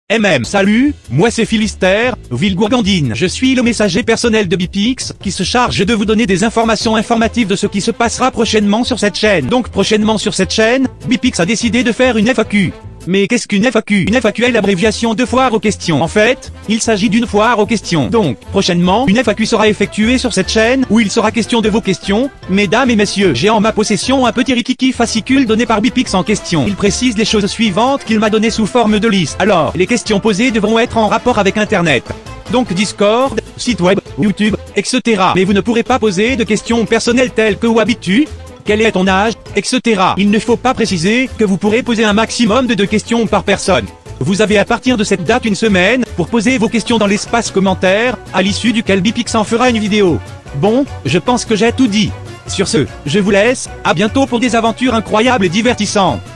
Salut, moi c'est Philister, Villegourgandine. Je suis le messager personnel de Bipix, qui se charge de vous donner des informations informatives de ce qui se passera prochainement sur cette chaîne. Donc prochainement sur cette chaîne, Bipix a décidé de faire une FAQ. Mais qu'est-ce qu'une FAQ? Une FAQ est l'abréviation de foire aux questions. En fait, il s'agit d'une foire aux questions. Donc, prochainement, une FAQ sera effectuée sur cette chaîne, où il sera question de vos questions. Mesdames et messieurs, j'ai en ma possession un petit rikiki fascicule donné par Bipix en question. Il précise les choses suivantes qu'il m'a donné sous forme de liste. Alors, les questions posées devront être en rapport avec Internet. Donc Discord, site web, YouTube, etc. Mais vous ne pourrez pas poser de questions personnelles telles que où habites-tu? Quel est ton âge, etc. Il ne faut pas préciser que vous pourrez poser un maximum de 2 questions par personne. Vous avez à partir de cette date une semaine pour poser vos questions dans l'espace commentaire, à l'issue duquel Bipix en fera une vidéo. Bon, je pense que j'ai tout dit. Sur ce, je vous laisse, à bientôt pour des aventures incroyables et divertissantes.